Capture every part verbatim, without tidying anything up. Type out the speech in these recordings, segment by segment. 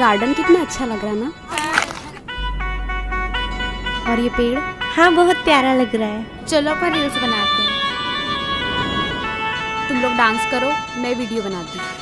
Garden कितना अच्छा लग रहा है ना। और ये पेड़, हाँ बहुत प्यारा लग रहा है। चलो अपन रील्स बनाते हैं। तुम लोग डांस करो, मैं वीडियो बनाती हूँ।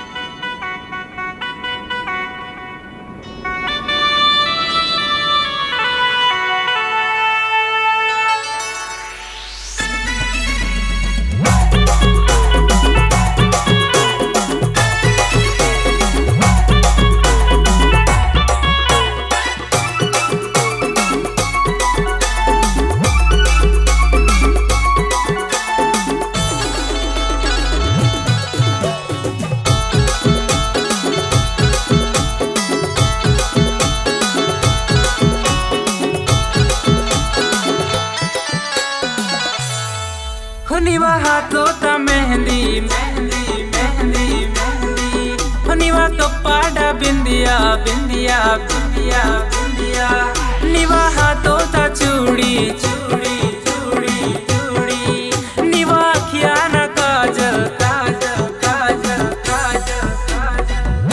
हुनिवा हाथों ता मेहंदी मेहंदी मेहंदी मेहंदी, हुनिवा कपाड़ा बिंदिया बिंदिया बिंदिया बिंदिया, निवा हाथों ता चूड़ी चूड़ी चूड़ी चूड़ी, निवा अखियाँ ना काजल काजल काजल काजल काजल,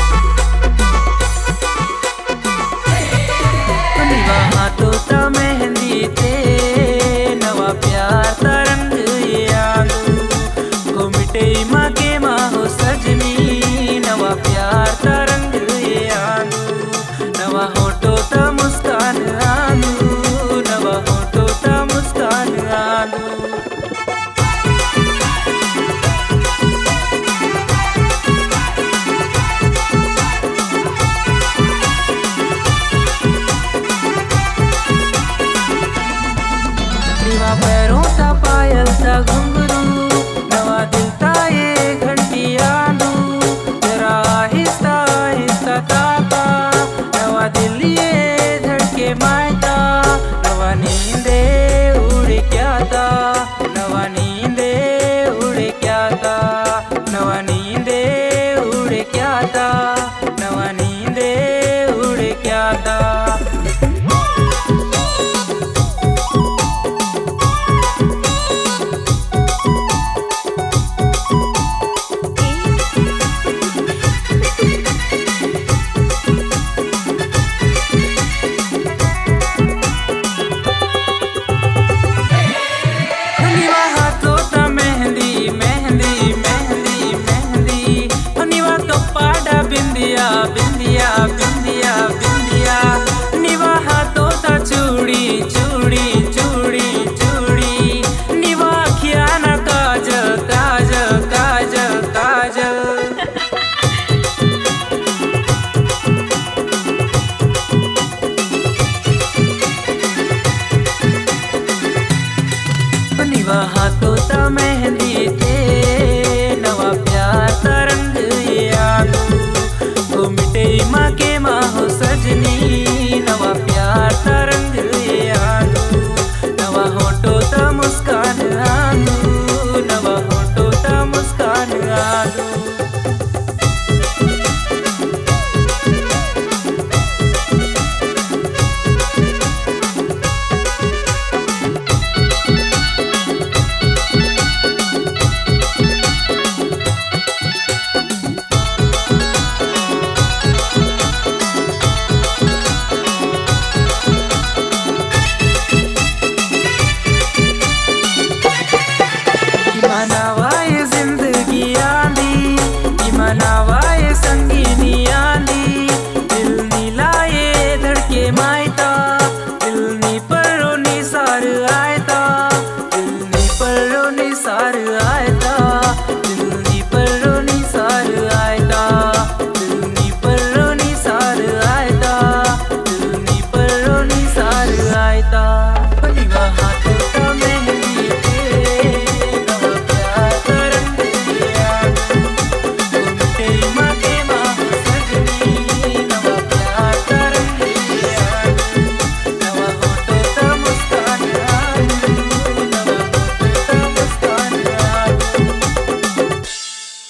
हुनिवा हाथों ता मेहंदी ते नवा प्यार तरंग माँ के माँ हो सजनी, नवा प्यार तरंग ये आंगू, नवा होठो ता मुस्कान आंगू, नवा होठो ता मुस्कान आंगू। निवा पैरों ता पायल ता घुंघरू, नवा दिल मायता, नवा नींदे उड़े क्या था, नवा नींदे उड़े क्या था, नवा नींदे उड़े क्या था, नवा नींदे उड़े क्या था। बिंदिया बिंदिया बिंदिया बिंदिया, निवा हाथों ता चूड़ी चूड़ी चूड़ी चूड़ी, निवा अखियाँ ना काजल काजल काजल काजल, निवा हाथों ता मेहंदी ते नवा प्यार तरंग ये आंगू, माँ के माँ हो सजनी, नवा प्यार तरंग ये आंगू, नवा होठो ता मुस्कान आंगू, नवा होठो ता मुस्कान आंगू। मनावाए जिंदगी आंधी, मनावाए संगीनी आंधी, दिल नीलाए धड़के मायता,